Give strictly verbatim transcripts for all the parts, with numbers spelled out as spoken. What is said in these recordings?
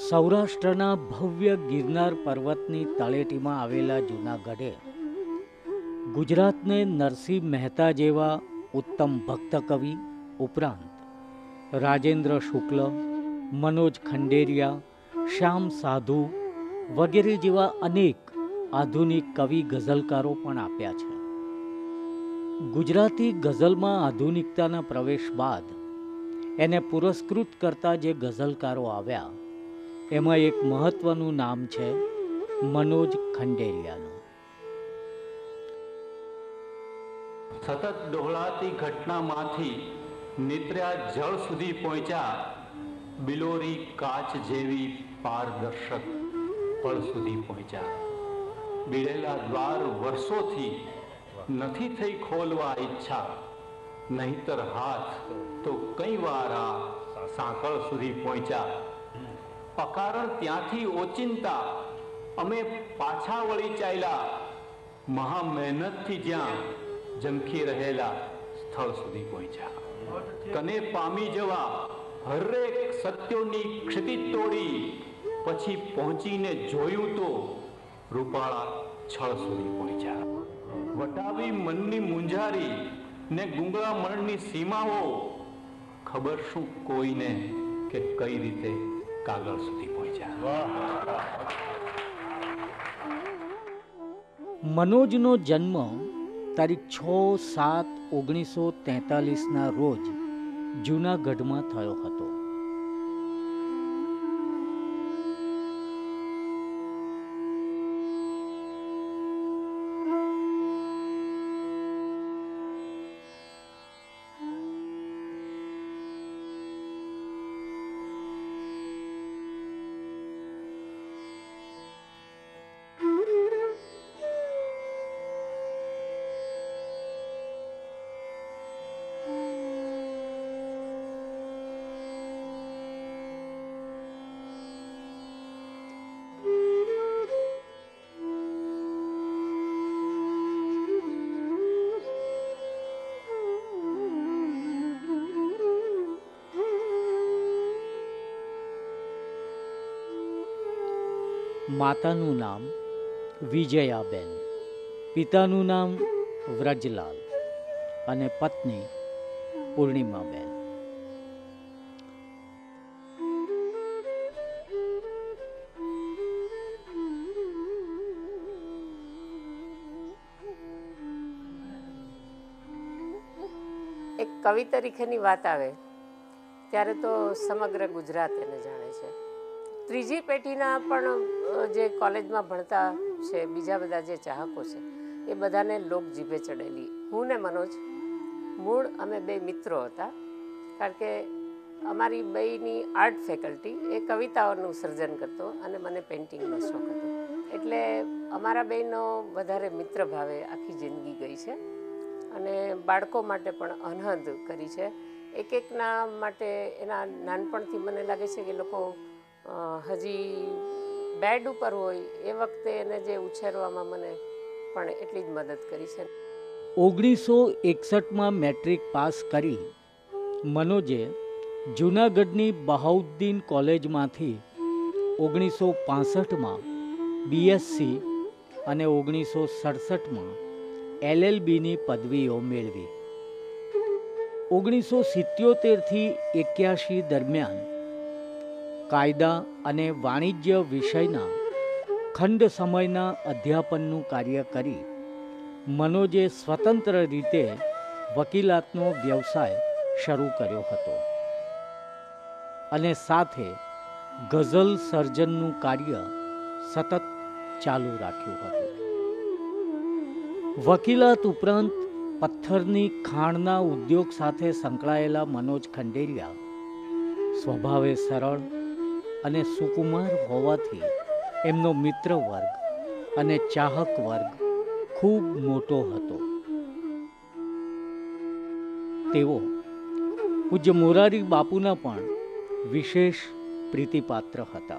સૌરાષ્ટ્રના ભવ્ય ગિરનાર પર્વતની તળેટીમાં આવેલા જૂનાગઢે ગુજરાતને નરસિંહ મહેતા જેવા ઉત્તમ ભક્ત કવિ ઉપરાંત રાજેન્દ્ર શુક્લ, મનોજ ખંડેરિયા, શ્યામ સાધુ વગેરે જેવા અનેક આધુનિક કવિ ગઝલકારો પણ આપ્યા છે. ગુજરાતી ગઝલમાં આધુનિકતાના પ્રવેશ બાદ એને પુરસ્કૃત કરતા જે ગઝલકારો આવ્યા એમાં એક મહત્વનું નામ છે મનોજ ખંડેરિયાનું. સતત ડહોળાતી ઘટનામાંથી નીતર્યા જળ સુધી પહોંચ્યા, બિલોરી કાચ જેવી પારદર્શક પળ સુધી પહોંચ્યા. બીડેલા દ્વાર વર્ષોથી નથી થઈ ખોલવા ઈચ્છા, નહીતર હાથ તો કઈ વાર આ સાંકળ સુધી પહોંચ્યા. અકારણ ત્યાંથી ઓચિંતા અમે પાછા વળી ચાલ્યા, મહા મહેનતથી જ્યાં ઝંખી રહેલા સ્થળ સુધી પહોંચ્યા. કને પામી જવા હરેક સત્યોની ક્ષિતિ તોડી, પછી પહોંચીને જોયું તો રૂપાળા છળ સુધી પહોંચ્યા. વટાવી મનની મુંજારી ને ગુંગળા મનની સીમાઓ, ખબર શું કોઈને કે કઈ રીતે કાગળ સુધી પહોંચ્યા. મનોજનો જન્મ તારીખ છ સાત ઓગણીસો તેતાલીસના રોજ જૂનાગઢમાં થયો હતો. માતાનું નામ વિજયાબેન, પિતાનું નામ વ્રજલાલ અને પત્ની પૂર્ણિમાબેન. એક કવિ તરીકેની વાત આવે ત્યારે તો સમગ્ર ગુજરાત એને જાણે છે. ત્રીજી પેઢીના પણ જે કોલેજમાં ભણતા છે, બીજા બધા જે ચાહકો છે, એ બધાને લોક જીભે ચડેલી. હું ને મનોજ મૂળ અમે બે મિત્રો હતા, કારણ કે અમારી બેયની આર્ટ ફેકલ્ટી એ કવિતાઓનું સર્જન કરતો અને મને પેઇન્ટિંગનો શોખ હતો. એટલે અમારા બેયનો વધારે મિત્ર ભાવે આખી જિંદગી ગઈ છે અને બાળકો માટે પણ અનહદ કરી છે. એક એકના માટે એના નાનપણથી મને લાગે છે કે લોકો હજી બેડ ઉપર હોય એ વખતે એને જે ઉછેરવામાં મને પણ એટલી જ મદદ કરી છે. ઓગણીસો એકસઠમાં મેટ્રિક પાસ કરી મનોજે જૂનાગઢની બહાઉદ્દીન કોલેજમાંથી ઓગણીસો પાસઠમાં બીએસસી અને ઓગણીસો સડસઠમાં એલએલબીની પદવીઓ મેળવી. ઓગણીસો સિત્યોતેરથી એક્યાસી દરમિયાન કાયદા અને વાણિજ્ય વિષયના ખંડ સમયના અધ્યાપનનું કાર્ય કરી મનોજે સ્વતંત્ર રીતે વકીલાતનો વ્યવસાય શરૂ કર્યો હતો અને સાથે ગઝલ સર્જનનું કાર્ય સતત ચાલુ રાખ્યું હતું. વકીલાત ઉપરાંત પથ્થરની ખાણના ઉદ્યોગ સાથે સંકળાયેલા મનોજ ખંડેરિયા સ્વભાવે સરળ અને સુકુમાર હોવાથી એમનો મિત્ર વર્ગ અને ચાહક વર્ગ ખૂબ મોટો હતો. તેઓ પૂજ્ય મોરારી બાપુના પણ વિશેષ પ્રીતિપાત્ર હતા.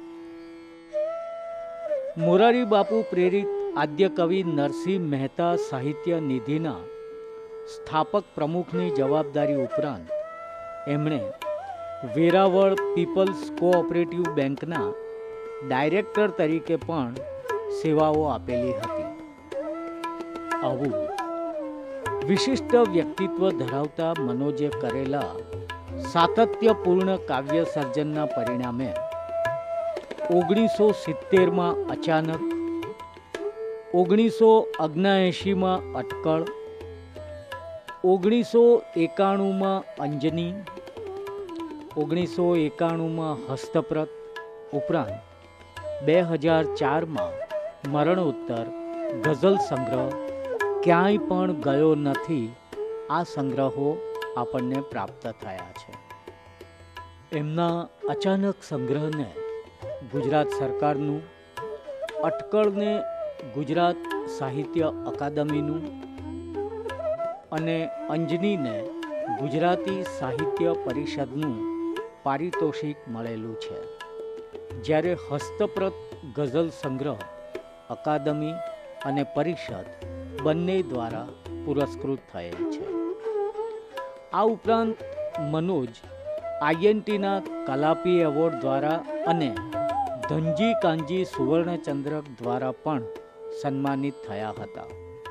મોરારી બાપુ પ્રેરિત આદ્ય કવિ નરસિંહ મહેતા સાહિત્ય નિધિના સ્થાપક પ્રમુખની જવાબદારી ઉપરાંત એમણે વેરાવળ પીપલ્સ કોઓપરેટિવ બેંકના ડાયરેક્ટર તરીકે પણ સેવાઓ આપેલી હતી. આવું વિશિષ્ટ વ્યક્તિત્વ ધરાવતા મનોજે કરેલા સાતત્યપૂર્ણ કાવ્ય સર્જનના પરિણામે ઓગણીસો સિત્તેરમાં અચાનક, ઓગણીસો ઓગણએંશીમાં અટકળ, ઓગણીસો એકાણુંમાં અંજની, ઓગણીસો એકાણુંમાં હસ્તપ્રત ઉપરાંત બે હજાર ચારમાં મરણોત્તર ગઝલ સંગ્રહ ક્યાંય પણ ગયો નથી આ સંગ્રહો આપણને પ્રાપ્ત થયા છે. એમના અચાનક સંગ્રહને ગુજરાત સરકારનું, અટકળને ગુજરાત સાહિત્ય અકાદમીનું અને અંજનીને ગુજરાતી સાહિત્ય પરિષદનું પારિતોષિક મળેલું છે. જ્યારે હસ્તપ્રત ગઝલ સંગ્રહ અકાદમી અને પરિષદ બંને દ્વારા પુરસ્કૃત થયેલ છે. આ ઉપરાંત મનોજ આઈએનટીના કલાપી એવોર્ડ દ્વારા અને ધનજી કાંજી સુવર્ણચંદ્રક દ્વારા પણ સન્માનિત થયા હતા.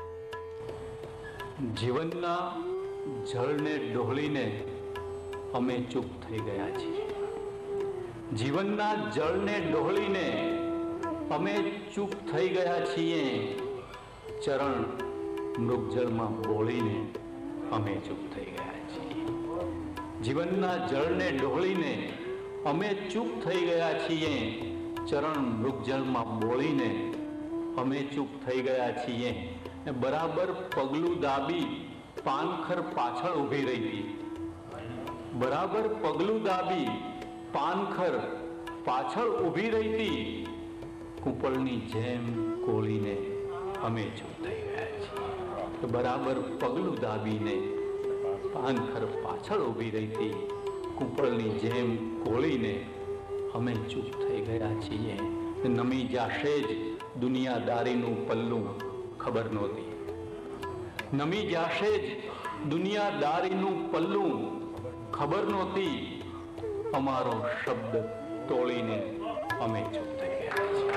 જીવનના જળને ડોહળીને અમે ચૂપ થઈ ગયા છીએ. જીવનના જળને ડોહળીને અમે ચૂપ થઈ ગયા છીએ. ચરણ મૃગજળમાં બોળીને અમે ચૂપ થઈ ગયા છીએ. જીવનના જળને ડોહળીને અમે ચૂપ થઈ ગયા છીએ. ચરણ મૃગજળમાં બોળીને અમે ચૂપ થઈ ગયા છીએ. બરાબર પગલું દાબી પાનખર પાછળ ઊભી રહી હતી. બરાબર પગલું દાબી પાનખર પાછળ ઊભી રહી હતી. કૂંપળની જેમ કોળીને અમે ચૂપ થઈ ગયા છીએ. બરાબર પગલું દાબીને પાનખર પાછળ ઊભી રહી હતી. કૂંપળની જેમ કોળીને અમે ચૂપ થઈ ગયા છીએ. નમી જાશે જ દુનિયાદારીનું પલ્લું ખબર નહોતી. નમી જાશે જ દુનિયાદારીનું પલ્લું ખબર નહોતી. અમારો શબ્દ તોડીને અમે ચૂપ થઈ ગયા છીએ.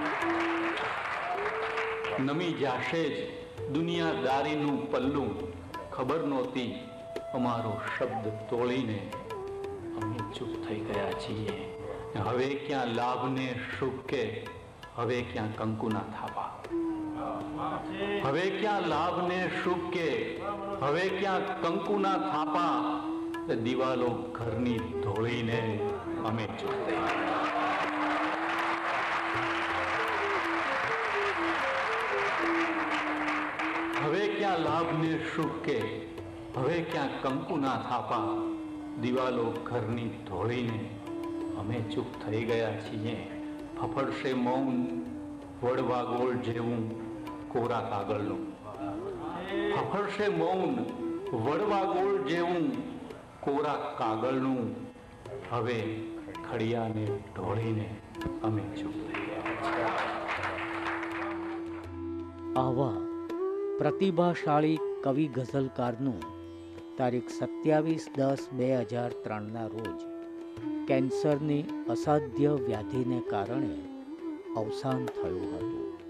નમી જાશે જ દુનિયાદારીનું પલ્લું ખબર નહોતી. અમારો શબ્દ તોડીને અમે ચૂપ થઈ ગયા છીએ. હવે ક્યાં લાભને સુખ કે હવે ક્યાં કંકુના થાપા. હવે ક્યાં લાભને સુખ કે હવે ક્યાં કંકુના થાપા. દિવાલો ઘરની ધોળીને અમે ચૂપ થઈ ગયા. હવે ક્યાં લાભને સુખ કે હવે ક્યાં કંકુના થાપા. દિવાલો ઘરની ધોળીને અમે ચૂપ થઈ ગયા છીએ. ફફડશે મૌન વડવા ગોળ જેવું કોરા કાગળનું. ફફડશે મૌન વડવા ગોળ જેવું કોરા કાગળનું. હવે ખડિયાને ઢોળીને અમે ચૂપ થઈ ગયા છીએ. આવા પ્રતિભાશાળી કવિ ગઝલકારનું તારીખ સત્યાવીસ દસ બે હજાર ત્રણના રોજ કેન્સરની અસાધ્ય વ્યાધિને કારણે અવસાન થયું હતું.